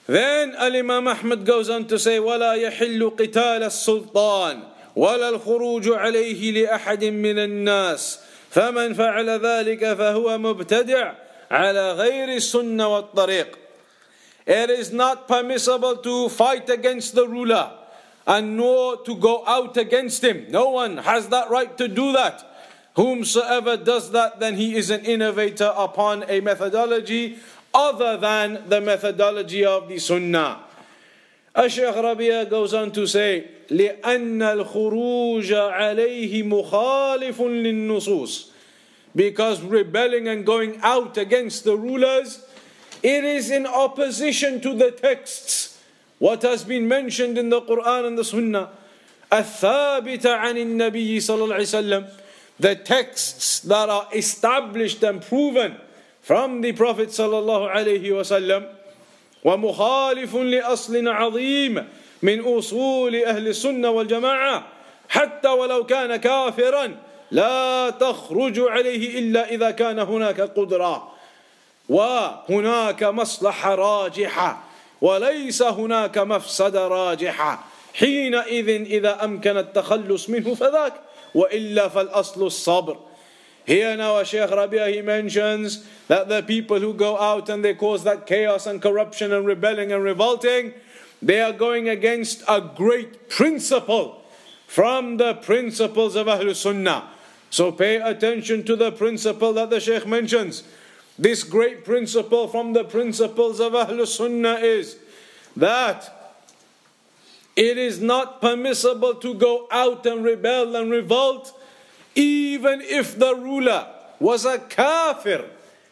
Then Al-Imam Ahmad goes on to say, وَلَا يَحِلُّ قِتَالَ السُّلْطَانِ وَلَا الْخُرُوجُ عَلَيْهِ لِأَحَدٍ مِّنَ النَّاسِ فَمَنْ فَعَلَ ذَلِكَ فَهُوَ مُبْتَدِعٌ عَلَى غَيْرِ السُنَّةِ وَالطَّرِيقِ. It is not permissible to fight against the ruler and nor to go out against him. No one has that right to do that. Whomsoever does that, then he is an innovator upon a methodology other than the methodology of the Sunnah. Shaykh Rabi'a goes on to say, لِأَنَّ الْخُرُوجَ عَلَيْهِ مُخَالِفٌ لِلنُّصُوصِ. Because rebelling and going out against the rulers, it is in opposition to the texts. What has been mentioned in the Quran and the Sunnah. الثابت عن النبي صلى الله عليه وسلم. The texts that are established and proven from the Prophet صلى الله عليه وسلم. ومخالف لأصل عظيم من أصول أهل السنة والجماعة حتى ولو كان كافرا لا تخرج عليه إلا إذا كان هناك قدرة وهناك مصلحة راجحة وليس هناك مفسدة راجحة حينئذ إذا أمكن التخلص منه فذاك وإلا فالأصل الصبر. Here now Shaykh Rabi'a, he mentions that the people who go out and they cause that chaos and corruption and rebelling and revolting, they are going against a great principle from the principles of Ahlul Sunnah. So pay attention to the principle that the Shaykh mentions. This great principle from the principles of Ahlul Sunnah is that it is not permissible to go out and rebel and revolt even if the ruler was a kafir.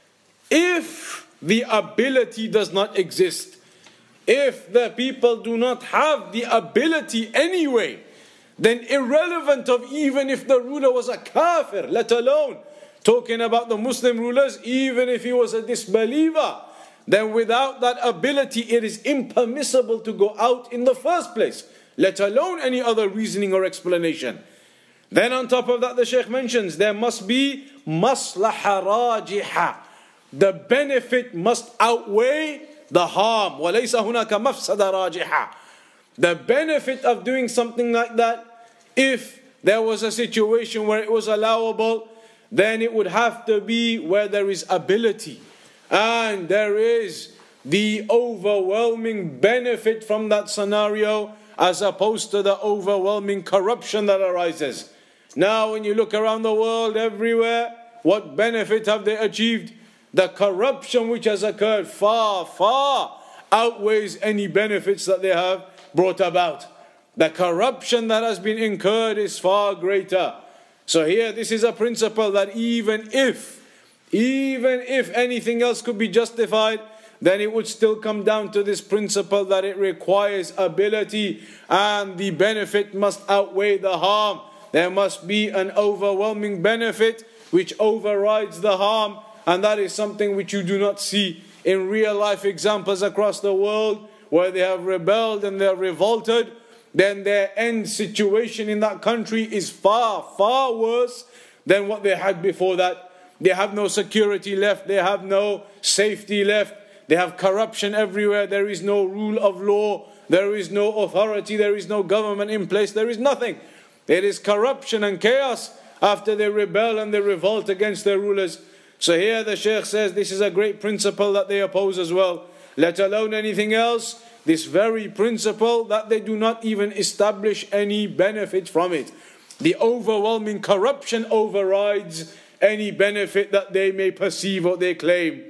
If the ability does not exist, if the people do not have the ability anyway, then irrelevant of even if the ruler was a kafir, let alone talking about the Muslim rulers, even if he was a disbeliever, then without that ability it is impermissible to go out in the first place, let alone any other reasoning or explanation. Then on top of that the Shaykh mentions there must be maslaha rajiha. The benefit must outweigh the harm. وَلَيْسَ هُنَاكَ مَفْسَدَ رَاجِحَةً. The benefit of doing something like that, if there was a situation where it was allowable, then it would have to be where there is ability and there is the overwhelming benefit from that scenario as opposed to the overwhelming corruption that arises. Now when you look around the world everywhere, what benefit have they achieved? The corruption which has occurred far, far outweighs any benefits that they have brought about. The corruption that has been incurred is far greater. So here this is a principle that even if anything else could be justified, then it would still come down to this principle that it requires ability and the benefit must outweigh the harm. There must be an overwhelming benefit which overrides the harm, and that is something which you do not see in real life examples across the world where they have rebelled and they are revolted. Then their end situation in that country is far, far worse than what they had before that. They have no security left, they have no safety left, they have corruption everywhere, there is no rule of law, there is no authority, there is no government in place, there is nothing. It is corruption and chaos after they rebel and they revolt against their rulers. So here the Shaykh says this is a great principle that they oppose as well. Let alone anything else, this very principle that they do not even establish any benefit from it. The overwhelming corruption overrides any benefit that they may perceive or they claim.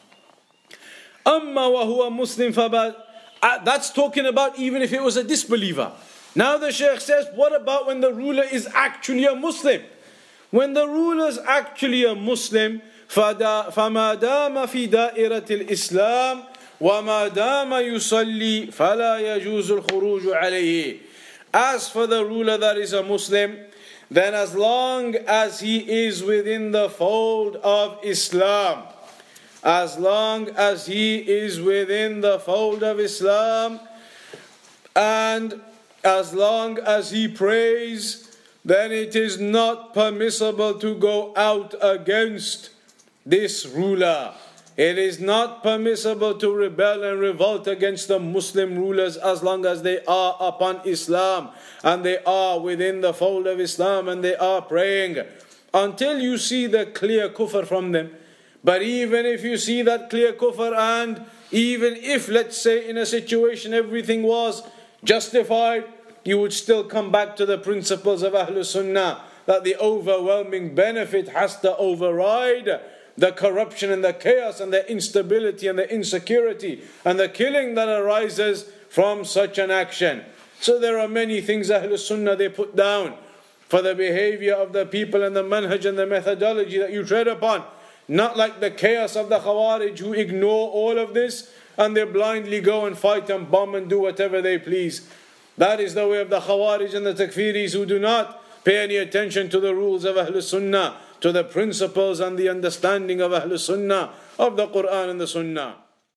Amma wa huwa Muslim fabad. That's talking about even if it was a disbeliever. Now the Shaykh says, what about when the ruler is actually a Muslim? When the ruler is actually a Muslim, فَمَا دَامَ فِي دَائِرَةِ الْإِسْلَامِ وَمَا دَامَ يُصَلِّي فَلَا يَجُوزُ الْخُرُوجُ عَلَيْهِ. As for the ruler that is a Muslim, then as long as he is within the fold of Islam, as long as he is within the fold of Islam, and as long as he prays, then it is not permissible to go out against this ruler. It is not permissible to rebel and revolt against the Muslim rulers as long as they are upon Islam and they are within the fold of Islam and they are praying, until you see the clear kufr from them. But even if you see that clear kufr, and even if, let's say, in a situation everything was justified, you would still come back to the principles of Ahlul Sunnah, that the overwhelming benefit has to override the corruption and the chaos and the instability and the insecurity and the killing that arises from such an action. So there are many things Ahlul Sunnah they put down for the behavior of the people and the manhaj and the methodology that you tread upon. Not like the chaos of the Khawarij who ignore all of this and they blindly go and fight and bomb and do whatever they please. That is the way of the Khawarij and the Takfiris who do not pay any attention to the rules of Ahlul Sunnah, to the principles and the understanding of Ahlul Sunnah, of the Quran and the Sunnah.